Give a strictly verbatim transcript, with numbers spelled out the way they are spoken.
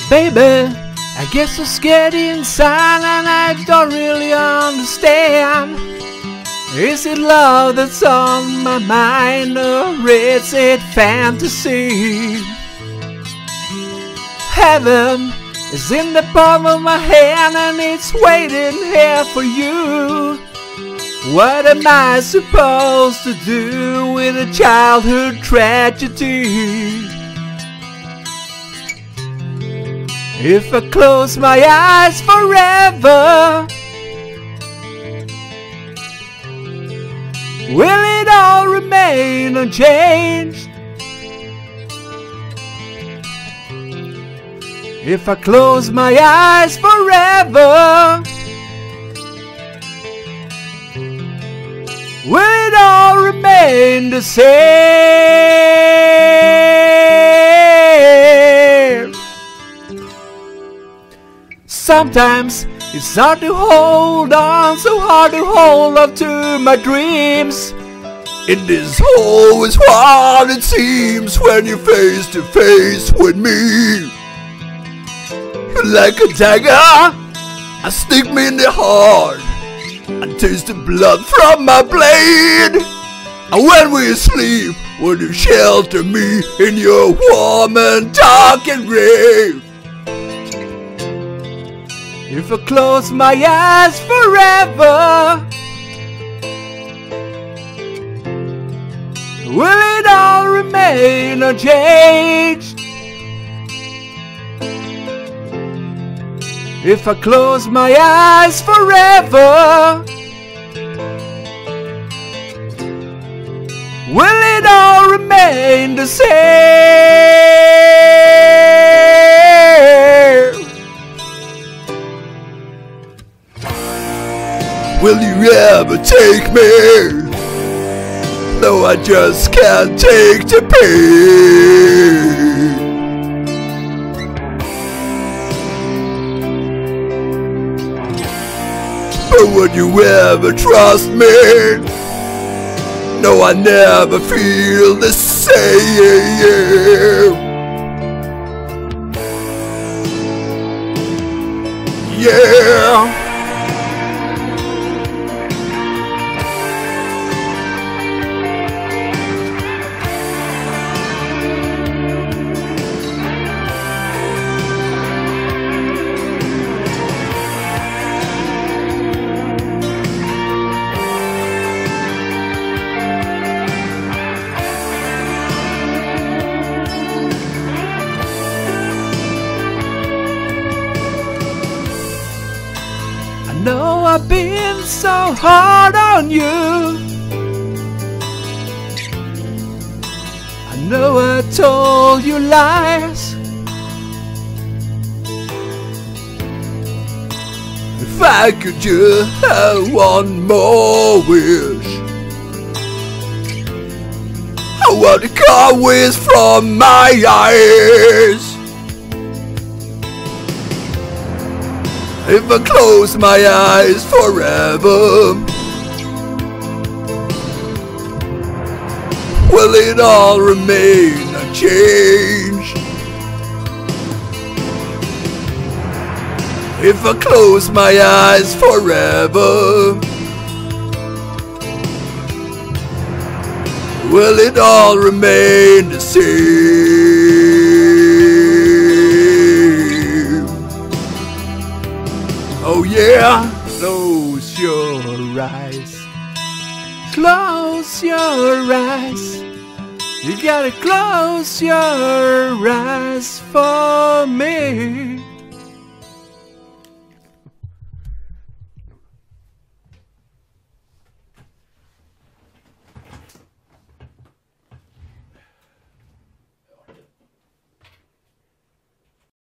Baby, I guess I'm scared inside and I don't really understand. Is it love that's on my mind, or is it fantasy? Heaven is in the palm of my hand and it's waiting here for you. What am I supposed to do with a childhood tragedy? If I close my eyes forever, will it all remain unchanged? If I close my eyes forever, will it all remain the same? Sometimes it's hard to hold on, so hard to hold on to my dreams. It is always hard, it seems, when you're face to face with me. Like a dagger, I stick me in the heart and taste the blood from my blade. And when we sleep, will you shelter me in your warm and darkened grave? If I close my eyes forever, will it all remain unchanged? If I close my eyes forever, will it all remain the same? Will you ever take me? No, I just can't take the pain. But would you ever trust me? No, I never feel the same. Yeah. I know I've been so hard on you. I know I told you lies. If I could just have one more wish, I want to come with from my eyes. If I close my eyes forever, will it all remain unchanged? If I close my eyes forever, will it all remain the same? Oh yeah, Close your eyes. Close your eyes. You gotta close your eyes for me.